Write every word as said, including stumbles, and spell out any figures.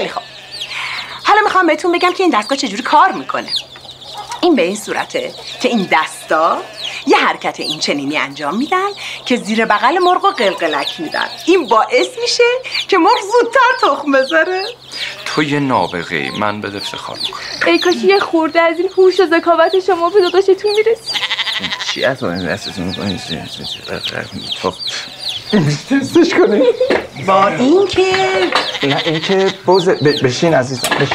خیلی خوب. حالا میخوام بهتون بگم که این دستگاه چجوری کار میکنه. این به این صورته که این دستا یه حرکت این چنینی انجام میدن که زیر بغل مرغ و قلقلک میدن. این باعث میشه که مرغ زودتر تخم بذاره. تو یه نابغه‌ای، من بهت افتخار میکنم. ای کاش یه خورده از این هوش و ذکاوت شما به داداشتون میرسید. چی از این دستتون میکنید؟ تستش کنید. با این که نه این که بوزه بشین عزیزم.